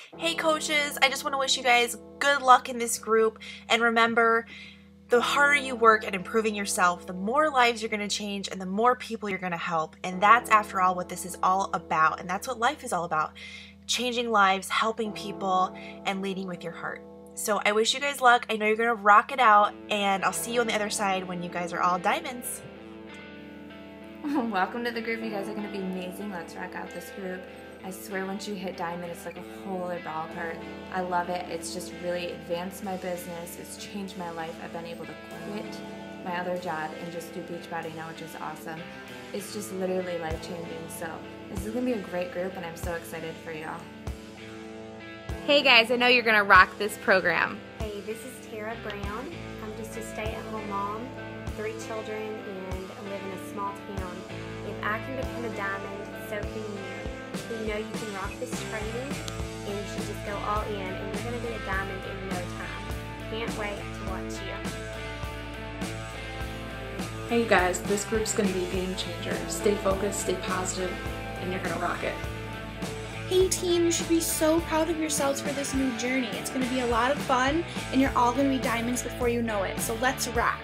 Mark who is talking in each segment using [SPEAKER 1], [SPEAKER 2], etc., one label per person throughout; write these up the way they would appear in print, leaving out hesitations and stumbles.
[SPEAKER 1] Hey coaches, I just want to wish you guys good luck in this group, and remember, the harder you work at improving yourself, the more lives you're going to change and the more people you're going to help. And that's, after all, what this is all about. And that's what life is all about. Changing lives, helping people, and leading with your heart. So I wish you guys luck. I know you're going to rock it out, and I'll see you on the other side when you guys are all diamonds.
[SPEAKER 2] Welcome to the group. You guys are going to be amazing. Let's rock out this group. I swear once you hit diamond, it's like a whole other ball part. I love it. It's just really advanced my business. It's changed my life. I've been able to quit my other job and just do Beachbody now, which is awesome. It's just literally life-changing. So this is going to be a great group, and I'm so excited for y'all.
[SPEAKER 3] Hey guys, I know you're going to rock this program.
[SPEAKER 4] Hey, this is Tara Brown. I'm just a stay-at-home mom, 3 children, and I live in a small town. If I can become a diamond, so can you. We know you can rock this training, and you should just go all in, and you're going to be a diamond in no time. Can't wait to watch you.
[SPEAKER 5] Hey guys, this group's going to be a game changer. Stay focused, stay positive, and you're going to rock it.
[SPEAKER 6] Hey team, you should be so proud of yourselves for this new journey. It's going to be a lot of fun, and you're all going to be diamonds before you know it, so let's rock.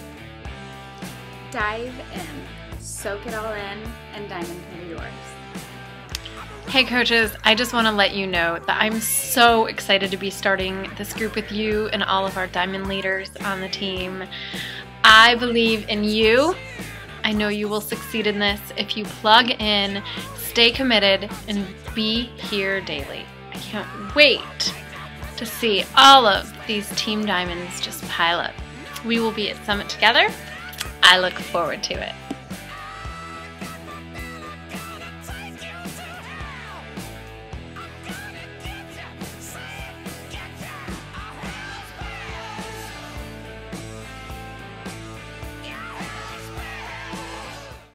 [SPEAKER 3] Dive in, soak it all in, and diamond can be yours.
[SPEAKER 7] Hey coaches, I just want to let you know that I'm so excited to be starting this group with you and all of our diamond leaders on the team. I believe in you. I know you will succeed in this if you plug in, stay committed, and be here daily. I can't wait to see all of these team diamonds just pile up. We will be at Summit together. I look forward to it.